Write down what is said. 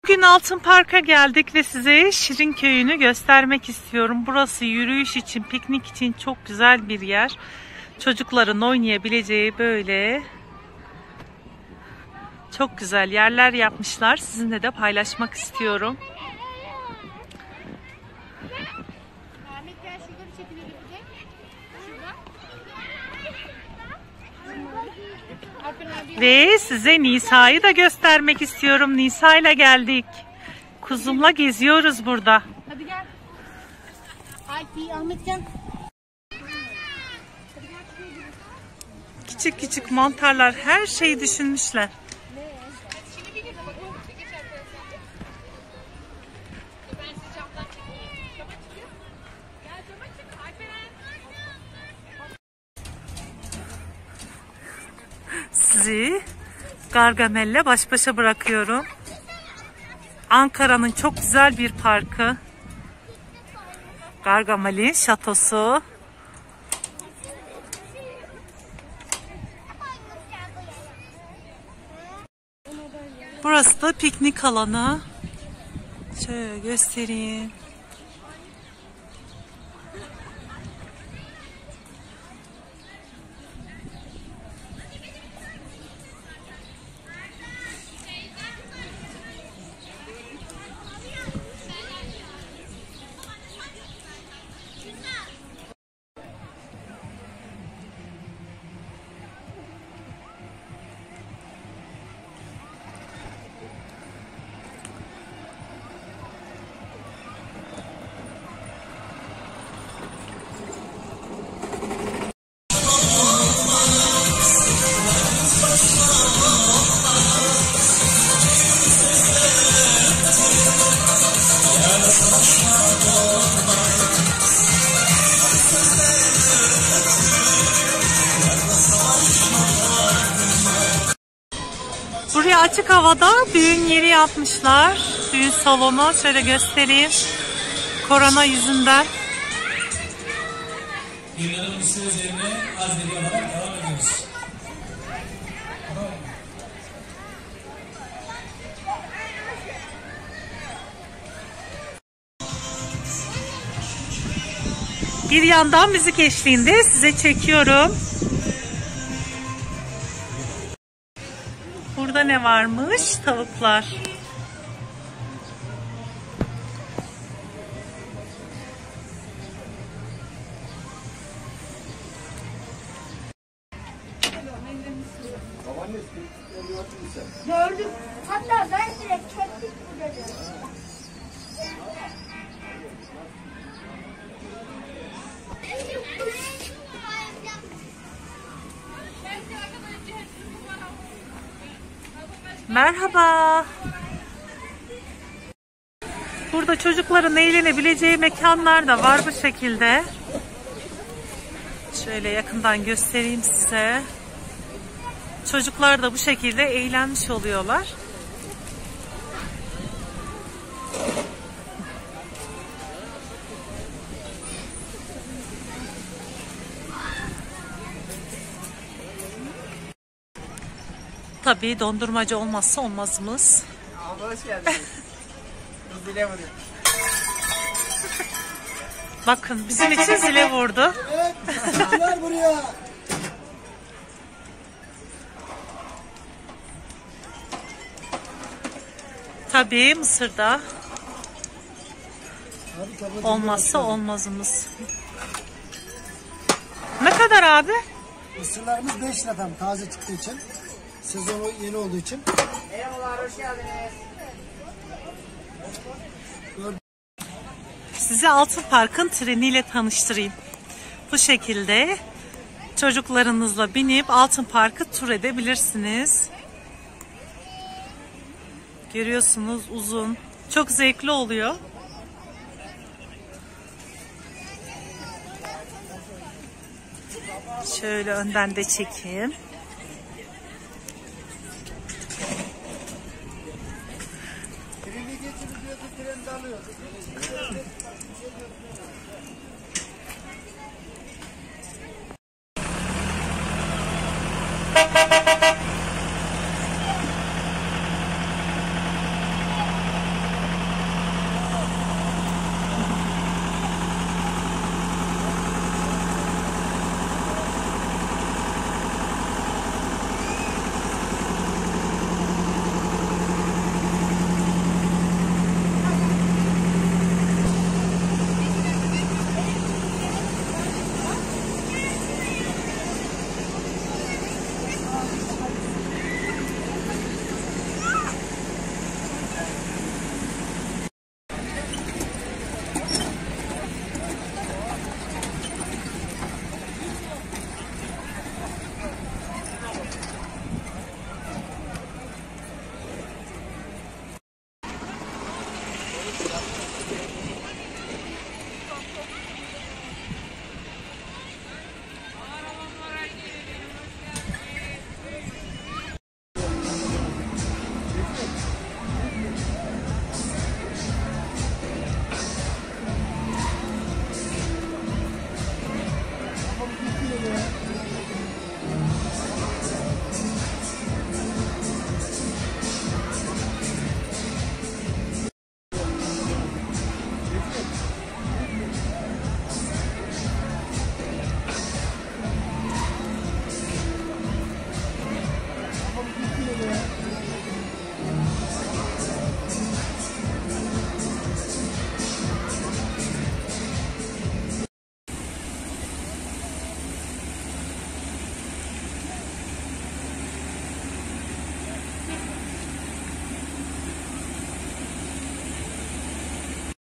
Bugün Altın Park'a geldik ve size Şirin Köyü'nü göstermek istiyorum. Burası yürüyüş için, piknik için çok güzel bir yer. Çocukların oynayabileceği böyle çok güzel yerler yapmışlar. Sizinle de paylaşmak istiyorum. Ve size Nisa'yı da göstermek istiyorum. Nisa'yla geldik. Kuzumla geziyoruz burada. Hadi gel. Ahmet gel. Küçük küçük mantarlar, her şeyi düşünmüşler. Sizi Gargamel'le baş başa bırakıyorum. Ankara'nın çok güzel bir parkı. Gargamel'in şatosu. Burası da piknik alanı. Şöyle göstereyim. Buraya açık havada düğün yeri yapmışlar. Düğün salonu. Şöyle göstereyim. Korona yüzünden. Yılların üstü üzerine az bir olarak devam ediyoruz. Bir yandan müzik eşliğinde size çekiyorum. Burada ne varmış? Tavuklar. Gördüm. Hatta ben direkt çektik bu dedi. Merhaba. Burada çocukların eğlenebileceği mekanlar da var bu şekilde. Şöyle yakından göstereyim size. Çocuklar da bu şekilde eğlenmiş oluyorlar. Tabii dondurmacı olmazsa olmazımız. Abla hoş geldiniz. Zile vuruyor. Bakın bizim için zile vurdu. Evet, çocuklar buraya. Tabii Mısır'da olmazsa olmazımız. Ne kadar abi? Mısırlarımız 5 lira tam taze çıktığı için. Sezonu yeni olduğu için. Merhabalar, hoş geldiniz. Sizi Altın Park'ın treniyle tanıştırayım. Bu şekilde çocuklarınızla binip Altın Park'ı tur edebilirsiniz. Görüyorsunuz, uzun. Çok zevkli oluyor. Şöyle önden de çekeyim. Treni getirip treni de alıyor.